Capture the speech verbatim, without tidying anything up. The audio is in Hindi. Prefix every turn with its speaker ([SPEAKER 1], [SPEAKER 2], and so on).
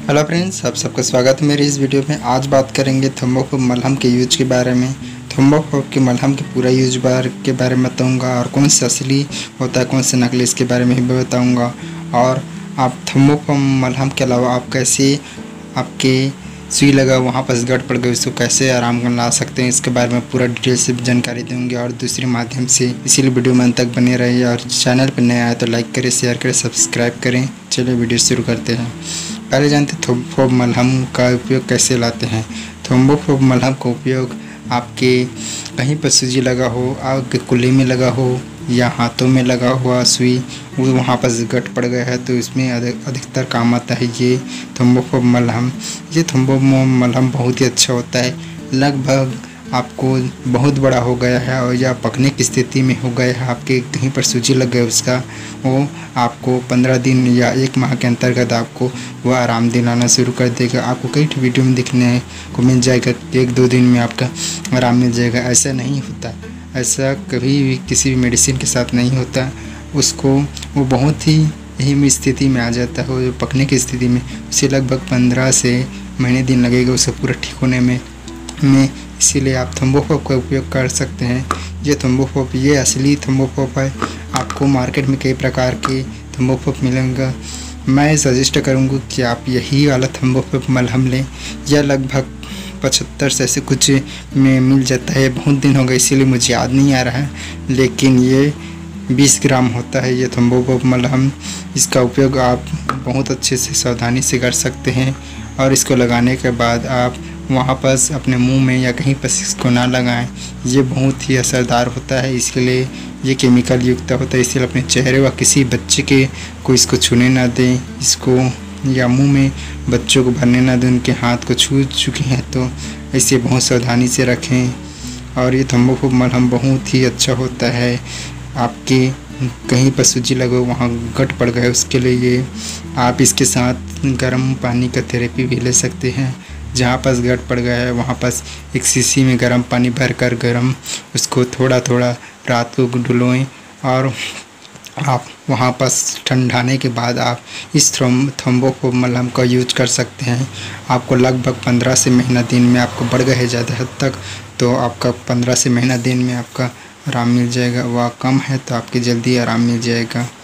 [SPEAKER 1] हेलो फ्रेंड्स, आप सबका स्वागत है मेरी इस वीडियो में। आज बात करेंगे थर्मोकोल मलहम के यूज के बारे में। थर्मोकोल के मलहम के पूरा यूज बार के बारे में बताऊंगा और कौन सा असली होता है कौन सा नकली इसके बारे में भी बताऊंगा। और आप थर्मोकोल मलहम के अलावा आप कैसे आपके सुई लगा वहाँ पर गट पड़ गई उसको कैसे आराम कर ला सकते हैं इसके बारे में पूरा डिटेल से जानकारी दूंगी और दूसरे माध्यम से। इसीलिए वीडियो में अंत तक बने रहिए और चैनल पर नए आए तो लाइक करें, शेयर करें, सब्सक्राइब करें। चलिए वीडियो शुरू करते हैं। पहले जानते हैं थर्मोकोल मलहम का उपयोग कैसे लाते हैं। थर्मोकोल मलहम का उपयोग आपके कहीं पर सूजी लगा हो, आपके कुल्ले में लगा हो या हाथों में लगा हुआ सुई वो वहाँ पर गट पड़ गया है तो इसमें अधिक अधिकतर काम आता है ये थर्मोकोल मलहम। ये थर्मोकोल मलहम बहुत ही अच्छा होता है। लगभग आपको बहुत बड़ा हो गया है और या पकने की स्थिति में हो गया है, आपके कहीं पर सूजी लग गया उसका, वो आपको पंद्रह दिन या एक माह के अंतर्गत आपको वह आराम दिलाना शुरू कर देगा। आपको कई वीडियो में दिखने को मिल जाएगा कि एक दो दिन में आपका आराम मिल जाएगा। ऐसा नहीं होता, ऐसा कभी भी किसी भी मेडिसिन के साथ नहीं होता। उसको वो बहुत ही यही स्थिति में आ जाता है, वो पकने की स्थिति में उसे लगभग पंद्रह से महीने दिन लगेगा उसे पूरा ठीक होने में में इसीलिए आप थर्मोकोल का उपयोग कर सकते हैं। ये थर्मोकोल ये असली थर्मोकोल है। आपको मार्केट में कई प्रकार के थर्मोकोल मिलेंगे। मैं सजेस्ट करूँगा कि आप यही वाला थर्मोकोल मलहम लें। यह लगभग पचहत्तर से ऐसे कुछ में मिल जाता है। बहुत दिन हो गए इसीलिए मुझे याद नहीं आ रहा है, लेकिन ये बीस ग्राम होता है ये थर्मोकोल मलहम। इसका उपयोग आप बहुत अच्छे से सावधानी से कर सकते हैं और इसको लगाने के बाद आप वहाँ पर अपने मुंह में या कहीं पर इसको ना लगाएं। ये बहुत ही असरदार होता है, इसके लिए ये केमिकल युक्त होता है। इसलिए अपने चेहरे व किसी बच्चे के को इसको छूने ना दें, इसको या मुंह में बच्चों को भरने ना दें। उनके हाथ को छू चुके हैं तो इसे बहुत सावधानी से रखें। और ये थर्मोकोल मलहम बहुत ही अच्छा होता है। आपके कहीं पर सूजी लगो वहाँ गट पड़ गए उसके लिए ये आप इसके साथ गर्म पानी का थेरेपी भी ले सकते हैं। जहाँ पास गट पड़ गया है वहाँ पास एक शीशी में गर्म पानी भर कर गर्म उसको थोड़ा थोड़ा रात को डुलोएं और आप वहाँ पास ठंडाने के बाद आप इस थर्मोकोल मलहम का यूज कर सकते हैं। आपको लगभग पंद्रह से महीना दिन में आपको बढ़ गए ज़्यादा हद तक तो आपका पंद्रह से महीना दिन में आपका आराम मिल जाएगा। वह कम है तो आपके जल्दी आराम मिल जाएगा।